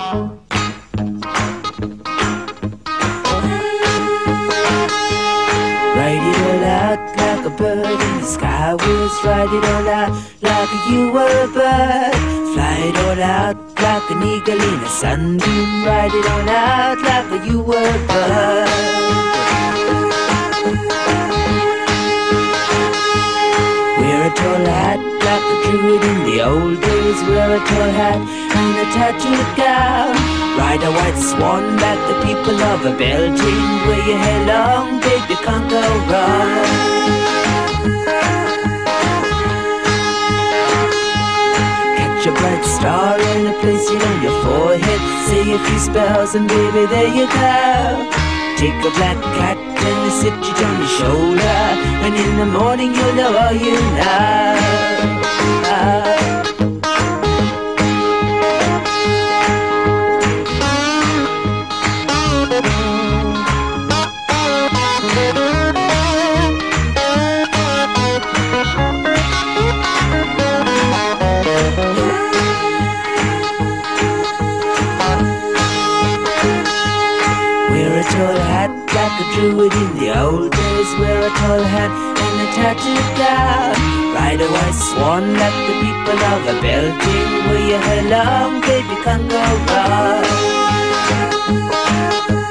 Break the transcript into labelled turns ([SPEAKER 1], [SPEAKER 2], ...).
[SPEAKER 1] Ride it all out like a bird in the sky was. Ride it all out like you were a bird. Fly it all out like an eagle in a sunbeam. Ride it all out like you were a bird. Wear a tall hat like a druid in the old days. Wear a tall hat and a tattooed gown. Ride a white swan like the people of a Belgium. Wear your hair long, baby, can't go wrong. Catch a bright star and place it on your forehead. Say a few spells and baby, there you go. Take a black cat and sit it on your shoulder, and in the morning you'll know all you know. Wear a tall hat like a druid in the old days. Wear a tall hat and a tattooed gown. Ride a white swan like the people of a Belgium. Wear your hair long, baby, can't go wrong.